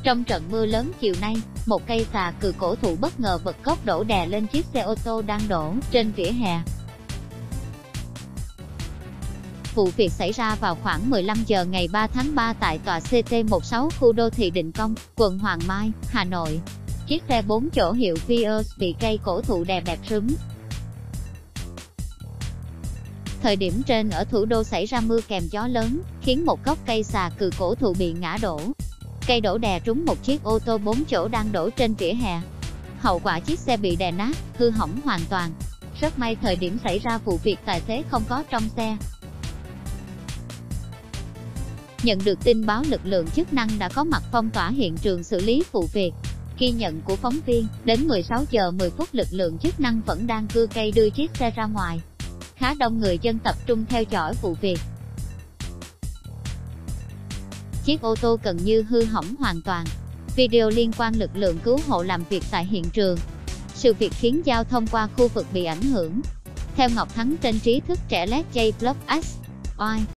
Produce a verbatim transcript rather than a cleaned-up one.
Trong trận mưa lớn chiều nay, một cây xà cừ cổ thụ bất ngờ bật gốc đổ đè lên chiếc xe ô tô đang đổ trên vỉa hè. Vụ việc xảy ra vào khoảng mười lăm giờ ngày ba tháng ba tại tòa C T mười sáu khu đô thị Định Công, quận Hoàng Mai, Hà Nội. Chiếc xe bốn chỗ hiệu Vios bị cây cổ thụ đè bẹp rúm. Thời điểm trên ở thủ đô xảy ra mưa kèm gió lớn, khiến một gốc cây xà cừ cổ thụ bị ngã đổ. Cây đổ đè trúng một chiếc ô tô bốn chỗ đang đổ trên vỉa hè. Hậu quả chiếc xe bị đè nát, hư hỏng hoàn toàn. Rất may thời điểm xảy ra vụ việc tài xế không có trong xe. Nhận được tin báo, lực lượng chức năng đã có mặt phong tỏa hiện trường xử lý vụ việc. Ghi nhận của phóng viên, đến mười sáu giờ mười phút lực lượng chức năng vẫn đang cưa cây đưa chiếc xe ra ngoài. Khá đông người dân tập trung theo dõi vụ việc. Chiếc ô tô gần như hư hỏng hoàn toàn. Video liên quan lực lượng cứu hộ làm việc tại hiện trường. Sự việc khiến giao thông qua khu vực bị ảnh hưởng. Theo Ngọc Thắng trên trí thức trẻ Let's J Plus X Y.